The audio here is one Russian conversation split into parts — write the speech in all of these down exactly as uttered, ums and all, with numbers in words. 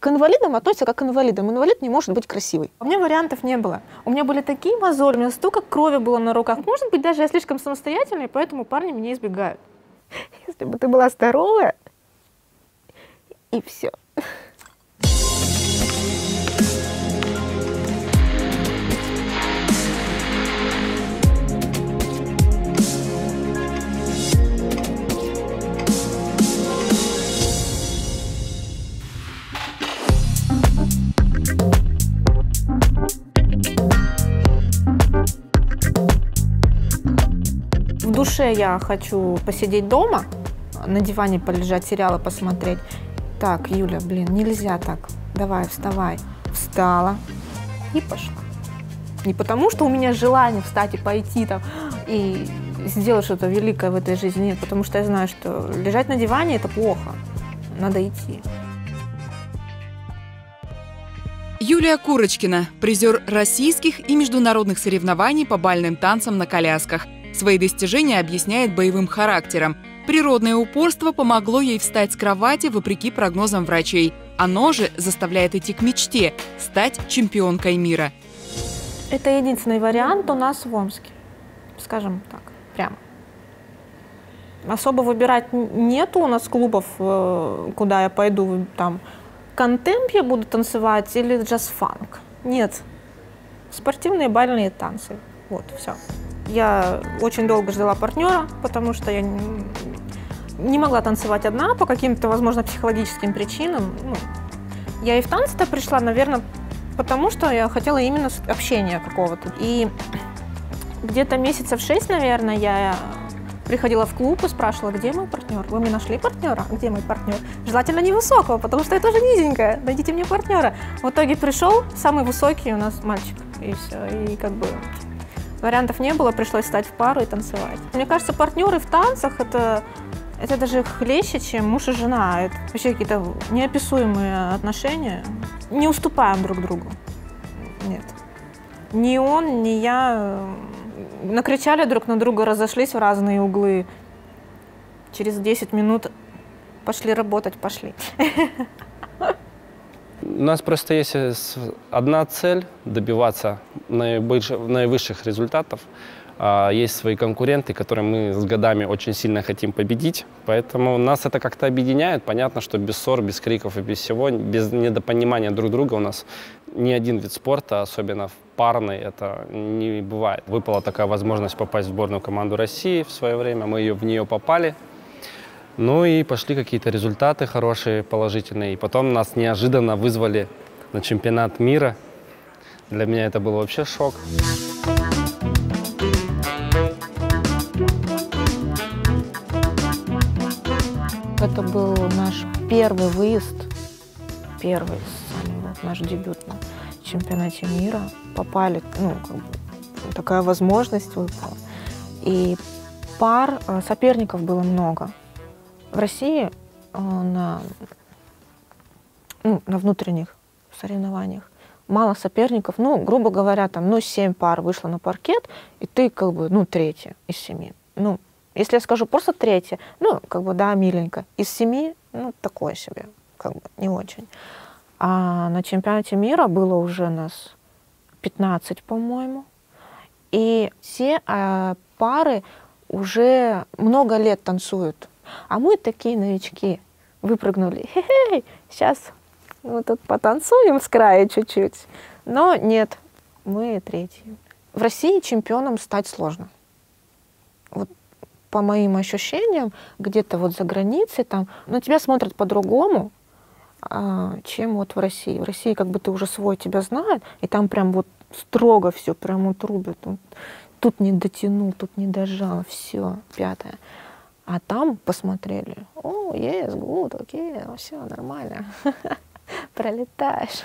к инвалидам относятся как к инвалидам. Инвалид не может быть красивый. У меня вариантов не было. У меня были такие мозоли, у меня столько крови было на руках. Может быть, даже я слишком самостоятельная, поэтому парни меня избегают. Если бы ты была здоровая, и все. В душе я хочу посидеть дома, на диване полежать, сериалы посмотреть. Так, Юля, блин, нельзя так. Давай, вставай. Встала и пошла. Не потому, что у меня желание встать и пойти там и сделать что-то великое в этой жизни. Нет, потому что я знаю, что лежать на диване – это плохо. Надо идти. Юлия Курочкина – призер российских и международных соревнований по бальным танцам на колясках. Свои достижения объясняет боевым характером. Природное упорство помогло ей встать с кровати вопреки прогнозам врачей. Оно же заставляет идти к мечте – стать чемпионкой мира. Это единственный вариант у нас в Омске, скажем так, прямо. Особо выбирать нету у нас клубов, куда я пойду, там, контемп я буду танцевать или джаз-фанк. Нет, спортивные бальные танцы, вот, все. Я очень долго ждала партнера, потому что я не могла танцевать одна по каким-то, возможно, психологическим причинам. Ну, я и в танцы-то пришла, наверное, потому что я хотела именно общения какого-то. И где-то месяцев шесть, наверное, я приходила в клуб и спрашивала, где мой партнер? Вы мне нашли партнера? Где мой партнер? Желательно невысокого, потому что я тоже низенькая. Найдите мне партнера. В итоге пришел самый высокий у нас мальчик. И все. И как бы вариантов не было, пришлось встать в пару и танцевать. Мне кажется, партнеры в танцах это, это даже хлеще, чем муж и жена. Это вообще какие-то неописуемые отношения. Не уступаем друг другу. Нет. Ни он, ни я накричали друг на друга, разошлись в разные углы. Через десять минут пошли работать, пошли. У нас просто есть одна цель – добиваться наивысших результатов. Есть свои конкуренты, которые мы с годами очень сильно хотим победить. Поэтому нас это как-то объединяет. Понятно, что без ссор, без криков и без всего, без недопонимания друг друга у нас ни один вид спорта, особенно в парной, это не бывает. Выпала такая возможность попасть в сборную команду России в свое время. Мы ее, в нее попали. Ну и пошли какие-то результаты хорошие, положительные. И потом нас неожиданно вызвали на чемпионат мира. Для меня это был вообще шок. Это был наш первый выезд, первый, вот, наш дебют на чемпионате мира. Попали, ну, как бы, такая возможность выпала. И пар, соперников было много. В России на, ну, на внутренних соревнованиях мало соперников, ну, грубо говоря, там, ну, семь пар вышло на паркет, и ты, как бы, ну, третья из семи. Ну, если я скажу просто третья, ну, как бы, да, миленько. Из семи, ну, такое себе, как бы, не очень. А на чемпионате мира было уже нас пятнадцать, по-моему, и все а, пары уже много лет танцуют. А мы такие новички выпрыгнули. Хе-хей, сейчас мы тут потанцуем с края чуть-чуть. Но нет, мы третьи. В России чемпионом стать сложно. Вот по моим ощущениям, где-то вот за границей там, на тебя смотрят по-другому, а, чем вот в России. В России как бы ты уже свой тебя знает, и там прям вот строго все, прям вот рубят. Вот, тут не дотянул, тут не дожал, все, пятое. А там посмотрели, о, yes, good, окей, все нормально, пролетаешь.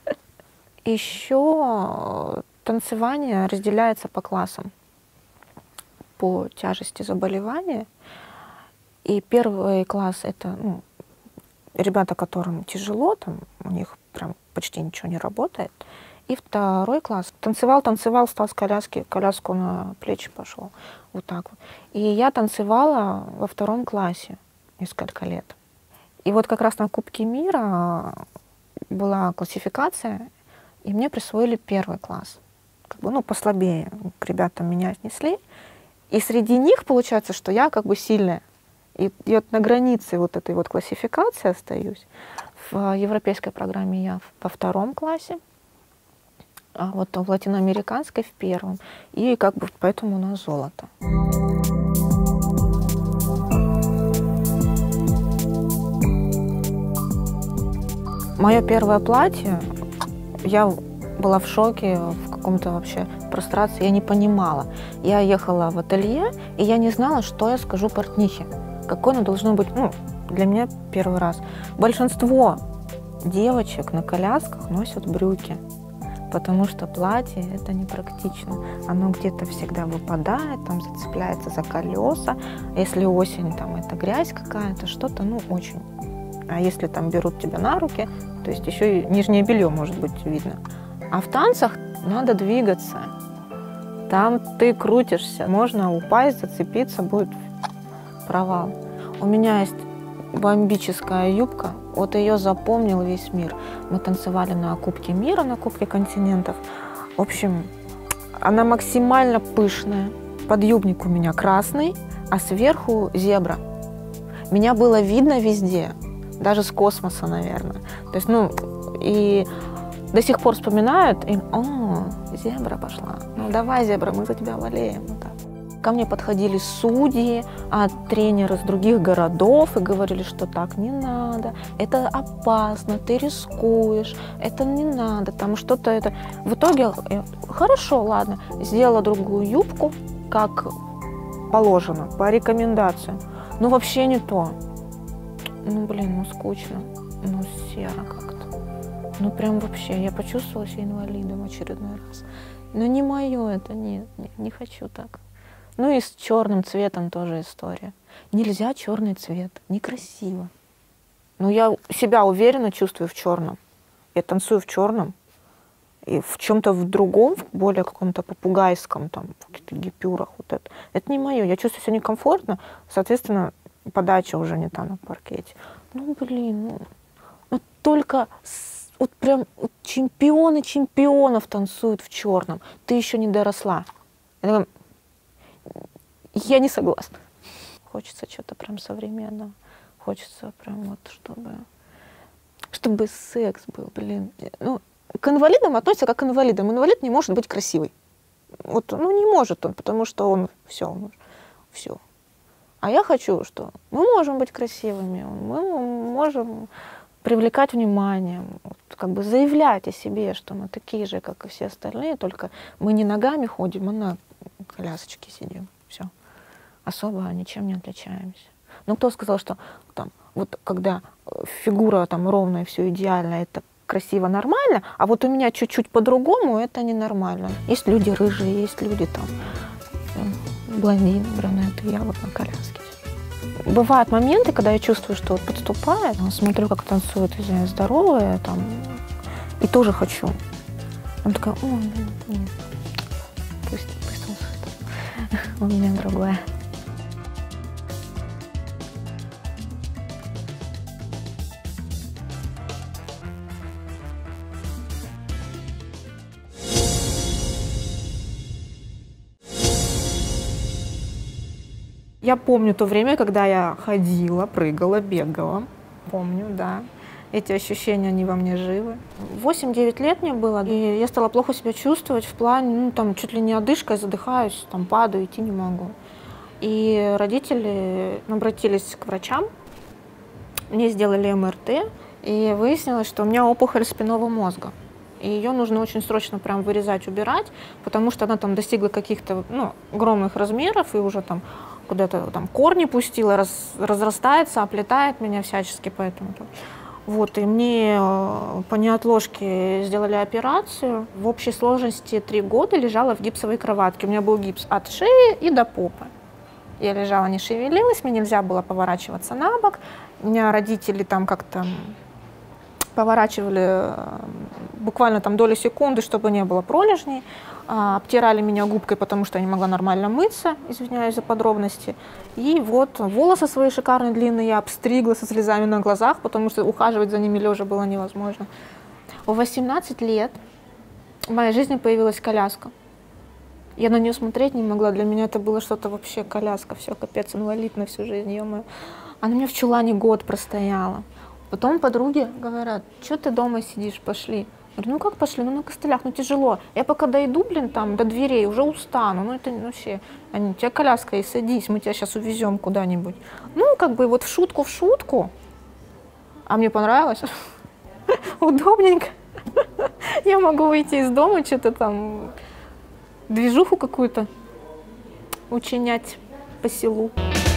Еще танцевание разделяется по классам, по тяжести заболевания. И первый класс — это, ну, ребята, которым тяжело, там у них прям почти ничего не работает. И второй класс. Танцевал, танцевал, встал с коляски, коляску на плечи пошел. Вот так вот. И я танцевала во втором классе несколько лет. И вот как раз на Кубке мира была классификация, и мне присвоили первый класс. Как бы, ну, послабее к ребятам меня отнесли. И среди них получается, что я как бы сильная. И, и вот на границе вот этой вот классификации остаюсь. В европейской программе я во втором классе, а вот в латиноамериканской в первом. И как бы поэтому у нас золото. Мое первое платье, я была в шоке, в каком-то вообще прострации, я не понимала. Я ехала в ателье, и я не знала, что я скажу портнихе. Какое оно должно быть, ну, для меня первый раз. Большинство девочек на колясках носят брюки, потому что платье — это непрактично. Оно где-то всегда выпадает, там зацепляется за колеса. Если осень, там это грязь какая-то, что-то, ну, очень. А если там берут тебя на руки, то есть еще и нижнее белье может быть видно. А в танцах надо двигаться. Там ты крутишься, можно упасть, зацепиться, будет провал. У меня есть бомбическая юбка, вот ее запомнил весь мир. Мы танцевали на Кубке мира, на Кубке континентов. В общем, она максимально пышная. Подъюбник у меня красный, а сверху зебра. Меня было видно везде, даже с космоса, наверное. То есть, ну, и до сих пор вспоминают, и, о, зебра пошла. Ну, давай, зебра, мы за тебя болеем. Вот так. Ко мне подходили судьи, а тренеры с других городов и говорили, что так не надо, это опасно, ты рискуешь, это не надо, там что-то это. В итоге, я, хорошо, ладно, сделала другую юбку, как положено, по рекомендациям. Ну, вообще не то. Ну, блин, ну, скучно, ну, серо как-то. Ну, прям вообще, я почувствовала себя инвалидом очередной раз. Но не мое это, нет, нет, не хочу так. Ну и с черным цветом тоже история. Нельзя черный цвет, некрасиво. Но я себя уверенно чувствую в черном. Я танцую в черном. И в чем-то в другом, в более каком-то попугайском, там, в каких-то гипюрах, вот это. Это не мое. Я чувствую себя некомфортно, соответственно, подача уже не та на паркете. Ну, блин, ну, вот только с, вот прям вот чемпионы чемпионов танцуют в черном. Ты еще не доросла. Я, я не согласна. Хочется что-то прям современного. Хочется прям вот, чтобы, чтобы секс был, блин. Ну, к инвалидам относятся как к инвалидам. Инвалид не может быть красивый. Вот, ну, не может он, потому что он все, он, все. А я хочу, что мы можем быть красивыми, мы можем привлекать внимание, вот, как бы заявлять о себе, что мы такие же, как и все остальные, только мы не ногами ходим, мы на колясочке сидим. Все. Особо ничем не отличаемся. Ну, кто сказал, что там, вот когда фигура там ровная, все идеально, это красиво, нормально, а вот у меня чуть-чуть по-другому, это ненормально. Есть люди рыжие, есть люди там блондины, брюнеты, я вот на коляске. Бывают моменты, когда я чувствую, что вот подступает, смотрю, как танцуют здоровые, там, и тоже хочу. Она такая, о, нет, нет, пусть, пусть танцует, у меня другое. Я помню то время, когда я ходила, прыгала, бегала. Помню, да. Эти ощущения, они во мне живы. восемь-девять лет мне было, и я стала плохо себя чувствовать в плане, ну, там, чуть ли не одышкой, задыхаюсь, там, падаю, идти не могу. И родители обратились к врачам, мне сделали эм эр тэ, и выяснилось, что у меня опухоль спинного мозга. И ее нужно очень срочно прям вырезать, убирать, потому что она там достигла каких-то, ну, огромных размеров, и уже там куда-то там корни пустила, раз, разрастается, оплетает меня всячески, поэтому. Вот, и мне по неотложке сделали операцию. В общей сложности три года лежала в гипсовой кроватке. У меня был гипс от шеи и до попы. Я лежала, не шевелилась, мне нельзя было поворачиваться на бок. У меня родители там как-то поворачивали буквально там доли секунды, чтобы не было пролежней, обтирали меня губкой, потому что я не могла нормально мыться, извиняюсь за подробности. И вот волосы свои шикарные длинные я обстригла со слезами на глазах, потому что ухаживать за ними лежа было невозможно. В восемнадцать лет в моей жизни появилась коляска. Я на нее смотреть не могла, для меня это было что-то вообще коляска, все, капец, инвалид на всю жизнь, ё-моё. Она у меня в чулане год простояла. Потом подруги говорят: что ты дома сидишь, пошли. Я говорю: ну как пошли, ну на костылях, ну тяжело. Я пока дойду, блин, там до дверей, уже устану, ну это вообще. Они: у тебя коляска, и садись, мы тебя сейчас увезем куда-нибудь. Ну как бы вот в шутку в шутку, а мне понравилось, удобненько. Я могу выйти из дома, что-то там, движуху какую-то учинять по селу.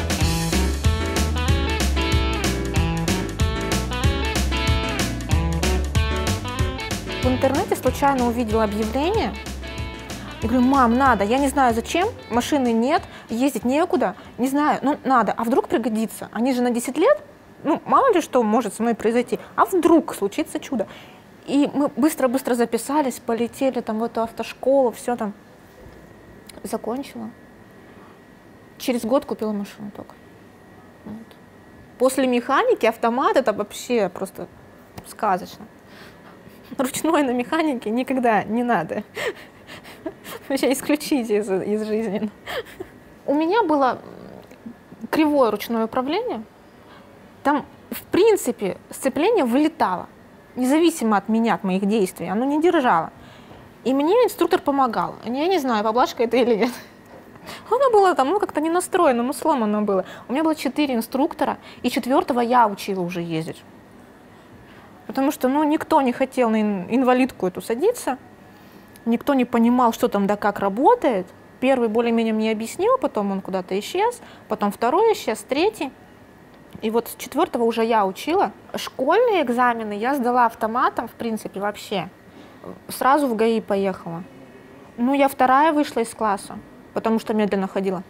В интернете случайно увидела объявление. Я говорю: мам, надо, я не знаю зачем, машины нет, ездить некуда, не знаю, ну надо, а вдруг пригодится. Они же на десять лет, ну мало ли что может со мной произойти, а вдруг случится чудо. И мы быстро-быстро записались, полетели там в эту автошколу, все там. Закончила. Через год купила машину только. Вот. После механики автомат — это вообще просто сказочно. Ручной на механике никогда не надо. Вообще исключите из, из жизни. У меня было кривое ручное управление. Там, в принципе, сцепление вылетало. Независимо от меня, от моих действий. Оно не держало. И мне инструктор помогал. Я не знаю, поблажка это или нет. Оно было там, ну, как-то не настроено, ну, сломано было. У меня было четыре инструктора, и четвертого я учила уже ездить. Потому что, ну, никто не хотел на инвалидку эту садиться, никто не понимал, что там да как работает. Первый более-менее мне объяснил, потом он куда-то исчез, потом второй исчез, третий. И вот с четвертого уже я учила. Школьные экзамены я сдала автоматом, в принципе, вообще. Сразу в ГАИ поехала. Ну, я вторая вышла из класса, потому что медленно ходила.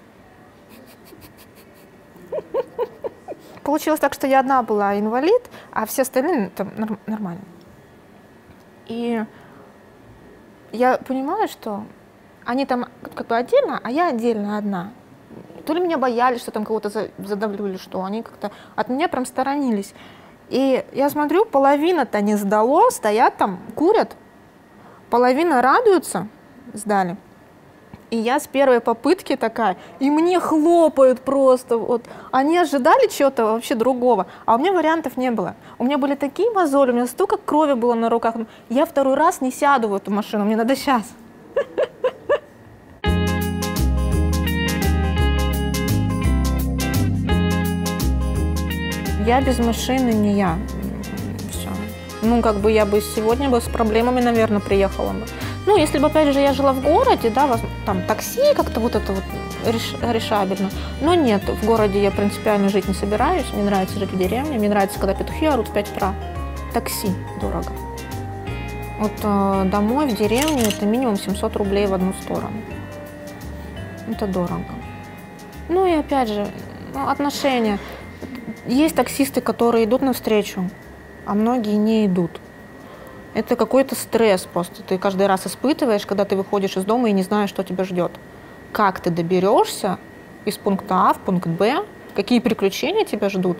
Получилось так, что я одна была инвалид, а все остальные там нормально. И я понимаю, что они там как бы отдельно, а я отдельно одна. То ли меня боялись, что там кого-то задавлю или что, они как-то от меня прям сторонились. И я смотрю, половина-то не сдало, стоят там, курят, половина радуются, сдали. И я с первой попытки такая, и мне хлопают просто. Вот. Они ожидали чего-то вообще другого, а у меня вариантов не было. У меня были такие мозоли, у меня столько крови было на руках. Я второй раз не сяду в эту машину, мне надо сейчас. Я без машины не я. Все. Ну, как бы я бы сегодня бы с проблемами, наверное, приехала бы. Ну, если бы, опять же, я жила в городе, да, там такси как-то вот это вот реш, решабельно. Но нет, в городе я принципиально жить не собираюсь. Мне нравится жить в деревне, мне нравится, когда петухи орут в пять утра. Такси дорого. Вот э, домой в деревню это минимум семьсот рублей в одну сторону. Это дорого. Ну и опять же, ну, отношения. Есть таксисты, которые идут навстречу, а многие не идут. Это какой-то стресс просто. Ты каждый раз испытываешь, когда ты выходишь из дома и не знаешь, что тебя ждет. Как ты доберешься из пункта А в пункт Б, какие приключения тебя ждут.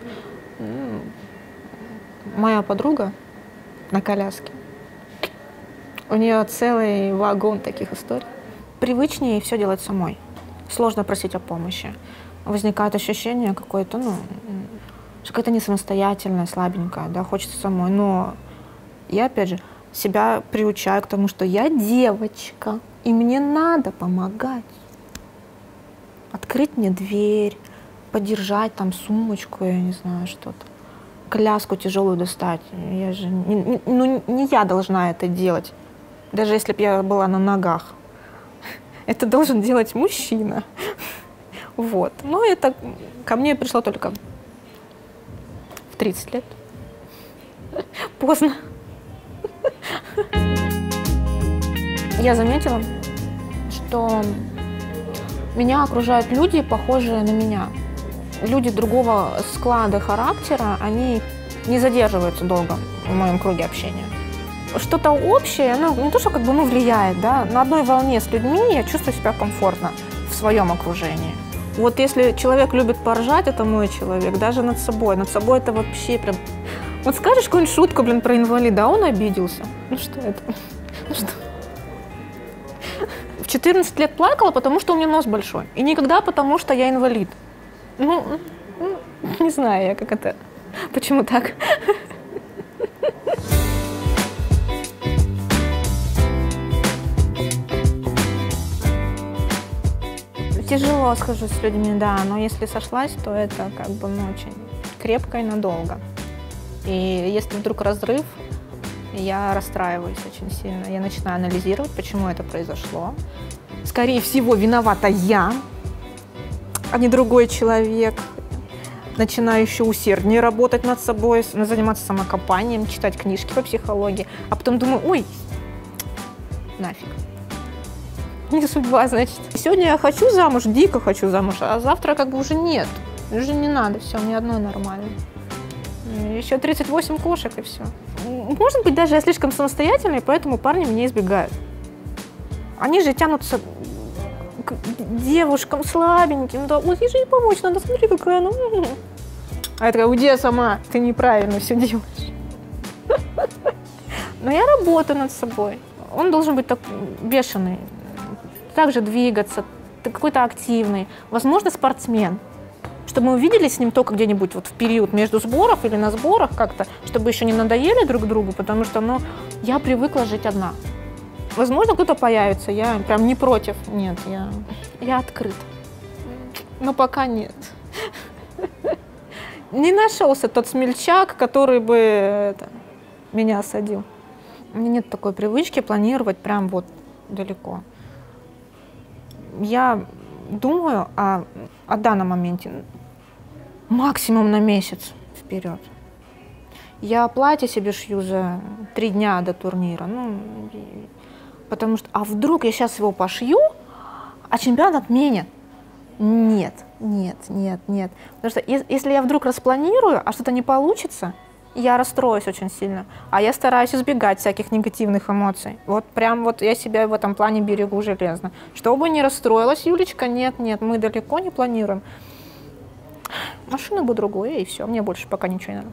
Моя подруга на коляске. У нее целый вагон таких историй. Привычнее все делать самой. Сложно просить о помощи. Возникает ощущение какое-то, ну, что какая-то не самостоятельная, слабенькая, да, хочется самой. Но я, опять же, себя приучаю к тому, что я девочка, и мне надо помогать. Открыть мне дверь, подержать там сумочку, я не знаю, что-то. Коляску тяжелую достать. Я же, не, не, ну, не я должна это делать, даже если бы я была на ногах. Это должен делать мужчина. Вот. Но это ко мне пришло только в тридцать лет. Поздно. Я заметила, что меня окружают люди, похожие на меня. Люди другого склада характера, они не задерживаются долго в моем круге общения. Что-то общее, ну, не то, что как бы, ну, влияет, да, на одной волне с людьми я чувствую себя комфортно в своем окружении. Вот если человек любит поржать, это мой человек, даже над собой. Над собой это вообще прям... Вот скажешь какую-нибудь шутку, блин, про инвалида, а он обиделся. Ну что это? Ну что? В четырнадцать лет плакала, потому что у меня нос большой. И никогда потому, что я инвалид. Ну, ну не знаю я, как это... Почему так? Тяжело, скажу, с людьми, да, но если сошлась, то это как бы, ну, очень крепко и надолго. И если вдруг разрыв, я расстраиваюсь очень сильно. Я начинаю анализировать, почему это произошло. Скорее всего, виновата я, а не другой человек. Начинаю еще усерднее работать над собой, заниматься самокопанием, читать книжки по психологии. А потом думаю, ой, нафиг. Не судьба, значит. Сегодня я хочу замуж, дико хочу замуж, а завтра как бы уже нет. Уже не надо, все, мне одной нормально. Еще тридцать восемь кошек и все. Может быть, даже я слишком самостоятельная, поэтому парни меня избегают. Они же тянутся к девушкам слабеньким. Да, ой, ей же ей помочь надо, смотри, какая она. А я такая, уйди сама, ты неправильно все делаешь. Но я работаю над собой. Он должен быть так бешеный. Также двигаться, какой-то активный, возможно, спортсмен. Чтобы мы увиделись с ним только где-нибудь вот в период между сборов или на сборах как-то, чтобы еще не надоели друг другу, потому что, ну, я привыкла жить одна. Возможно, кто-то появится, я прям не против. Нет, я, я открыт. Но пока нет. Не нашелся тот смельчак, который бы это, меня осадил. У меня нет такой привычки планировать прям вот далеко. Я думаю о, о данном моменте максимум на месяц вперед. Я платье себе шью за три дня до турнира. Ну, потому что, а вдруг я сейчас его пошью, а чемпионат отменят? Нет, нет, нет, нет. Потому что если я вдруг распланирую, а что-то не получится, я расстроюсь очень сильно. А я стараюсь избегать всяких негативных эмоций. Вот прям вот я себя в этом плане берегу железно. Чтобы не расстроилась Юлечка, нет, нет, мы далеко не планируем. Машина бы другое, и все. Мне больше пока ничего не надо.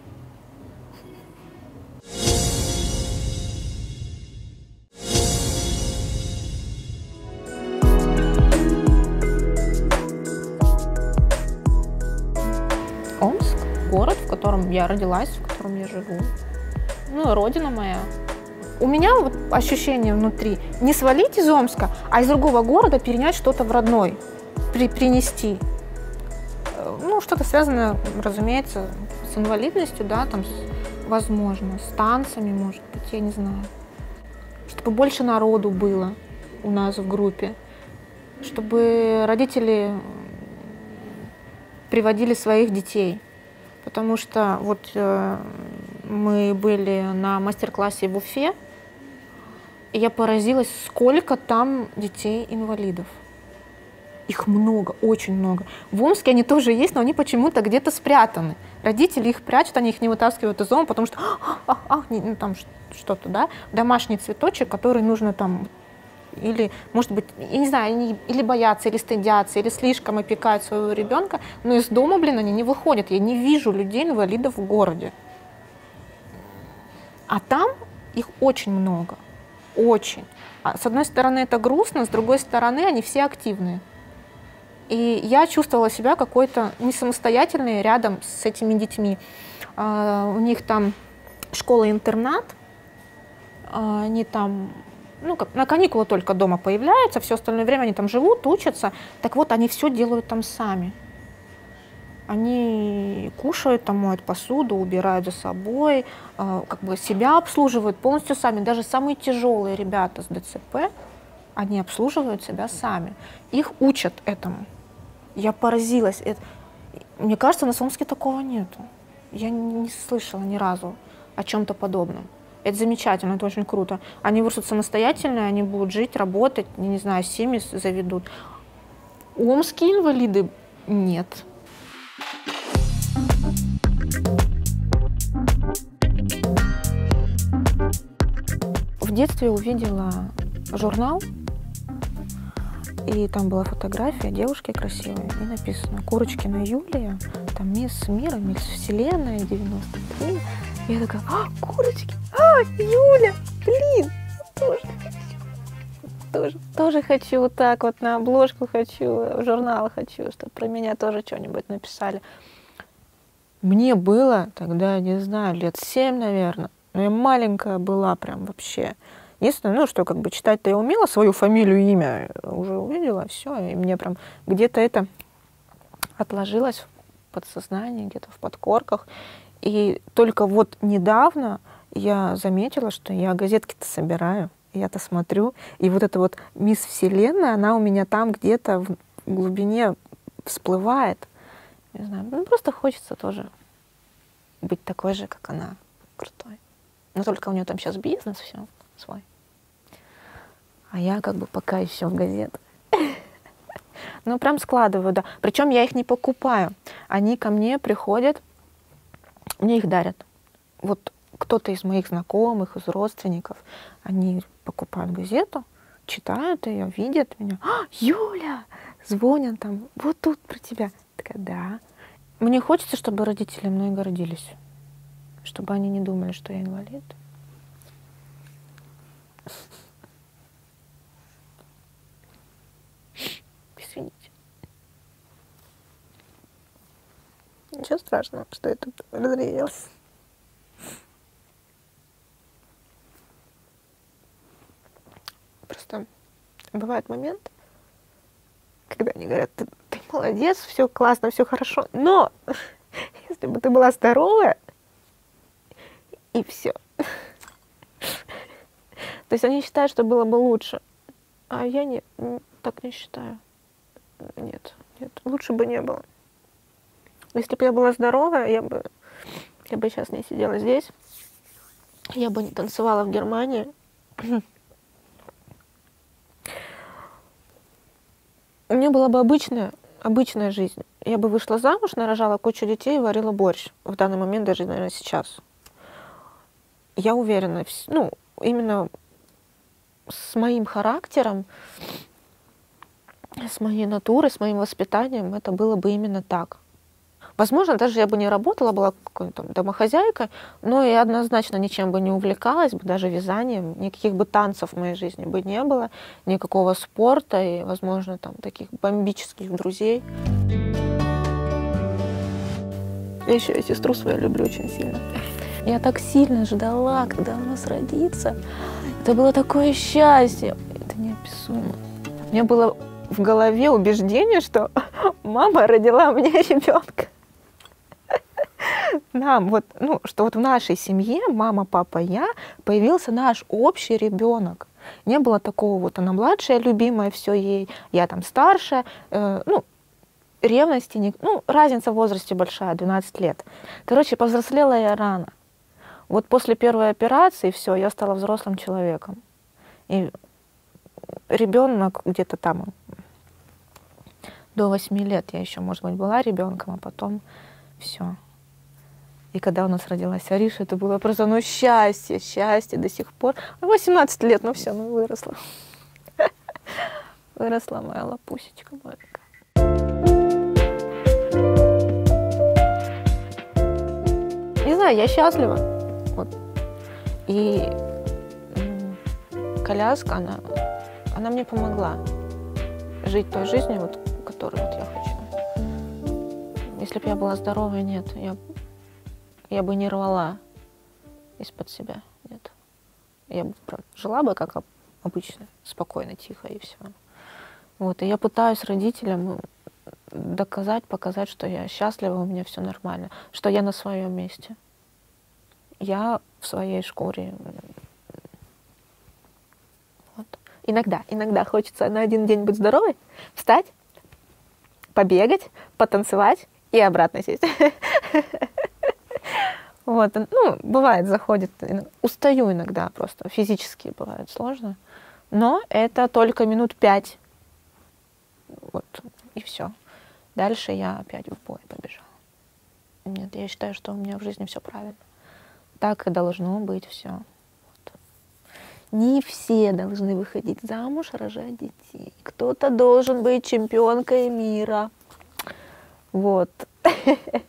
Омск. Город, в котором я родилась, в котором я живу. Ну, родина моя. У меня вот ощущение внутри не свалить из Омска, а из другого города перенять что-то в родной, при, принести. Ну, что-то связанное, разумеется, с инвалидностью, да, там, с, возможно, с танцами, может быть, я не знаю. Чтобы больше народу было у нас в группе, чтобы родители приводили своих детей. Потому что вот э, мы были на мастер-классе в Уфе, и я поразилась, сколько там детей-инвалидов. Их много, очень много. В Омске они тоже есть, но они почему-то где-то спрятаны. Родители их прячут, они их не вытаскивают из дома, потому что а, а, а, ну, там что-то, да, домашний цветочек, который нужно там, или, может быть, я не знаю, они или боятся, или стыдятся, или слишком опекают своего ребенка, но из дома, блин, они не выходят. Я не вижу людей-инвалидов в городе. А там их очень много, очень. А с одной стороны, это грустно, с другой стороны, они все активные. И я чувствовала себя какой-то не самостоятельной рядом с этими детьми. Uh, у них там школа-интернат, uh, они там, ну, как, на каникулы только дома появляются, все остальное время они там живут, учатся. Так вот, они все делают там сами. Они кушают, там, моют посуду, убирают за собой, uh, как бы себя обслуживают полностью сами. Даже самые тяжелые ребята с ДЦП, они обслуживают себя сами. Их учат этому. Я поразилась. Это... Мне кажется, на Омске такого нету. Я не слышала ни разу о чем-то подобном. Это замечательно, это очень круто. Они вырастут самостоятельно, они будут жить, работать, не знаю, семьи заведут. Омские инвалиды нет. в детстве увидела журнал, и там была фотография девушки красивой, и написано «Курочкина Юлия, там мисс мира, мисс Вселенная, девяносто три». И я такая: а, Курочки, а, Юля, блин, я тоже хочу. Тоже, тоже хочу вот так вот, на обложку хочу, в журнал хочу, чтобы про меня тоже что-нибудь написали. Мне было тогда, не знаю, лет семь, наверное. Но я маленькая была прям вообще. Единственное, ну, что как бы читать-то я умела, свою фамилию, имя уже увидела, все, и мне прям где-то это отложилось в подсознании, где-то в подкорках. И только вот недавно я заметила, что я газетки-то собираю. Я-то смотрю, и вот эта вот мисс Вселенная, она у меня там где-то в глубине всплывает. Не знаю, ну просто хочется тоже быть такой же, как она, крутой. Но только у нее там сейчас бизнес все свой. А я как бы пока еще в газетах. Ну прям складываю, да. Причем я их не покупаю. Они ко мне приходят, мне их дарят. Вот кто-то из моих знакомых, из родственников, они покупают газету, читают ее, видят меня. А, Юля! Звонят там, вот тут про тебя. Такая, да. Мне хочется, чтобы родители мной гордились. Чтобы они не думали, что я инвалид. Извините. Ничего страшного, что я тут разревелась. Просто бывает момент, когда они говорят: ты, ты молодец, все классно, все хорошо, но если бы ты была здоровая, и все. То есть они считают, что было бы лучше, а я не, так не считаю. Нет, нет, лучше бы не было. Если бы я была здоровая, я бы, я бы сейчас не сидела здесь, я бы не танцевала в Германии. У меня была бы обычная, обычная жизнь. Я бы вышла замуж, нарожала кучу детей и варила борщ. В данный момент, даже, наверное, сейчас. Я уверена, ну, именно с моим характером, с моей натурой, с моим воспитанием это было бы именно так. Возможно, даже я бы не работала, была какой-то домохозяйкой, но и однозначно ничем бы не увлекалась, бы даже вязанием, никаких бы танцев в моей жизни бы не было, никакого спорта и, возможно, там таких бомбических друзей. Я еще и сестру свою люблю очень сильно. Я так сильно ждала, когда у нас родится. Это было такое счастье. Это неописуемо. У меня было в голове убеждение, что мама родила мне ребенка. Нам вот, ну, что вот в нашей семье, мама, папа, я, появился наш общий ребенок. Не было такого, вот она младшая, любимая, все ей, я там старшая. Э, ну, ревности, не, ну, разница в возрасте большая, двенадцать лет. Короче, повзрослела я рано. Вот после первой операции, все, я стала взрослым человеком. И ребенок где-то там до восьми лет я еще, может быть, была ребенком, а потом все. И когда у нас родилась Ариша, это было просто, ну, счастье, счастье до сих пор. восемнадцать лет, ну все, ну выросла. Выросла моя лапусечка маленькая. Не знаю, я счастлива. Вот. И коляска, она, она мне помогла жить той жизнью, вот, которую вот я хочу. Если бы я была здоровой, нет, я Я бы не рвала из-под себя, нет. Я бы жила бы, как обычно, спокойно, тихо и все. Вот, и я пытаюсь родителям доказать, показать, что я счастлива, у меня все нормально, что я на своем месте. Я в своей шкуре. Вот. Иногда, иногда хочется на один день быть здоровой, встать, побегать, потанцевать и обратно сесть. Вот, ну, бывает, заходит, устаю иногда просто, физически бывает сложно, но это только минут пять, вот, и все. Дальше я опять в бой побежала. Нет, я считаю, что у меня в жизни все правильно. Так и должно быть все. Вот. Не все должны выходить замуж, рожать детей. Кто-то должен быть чемпионкой мира. Вот.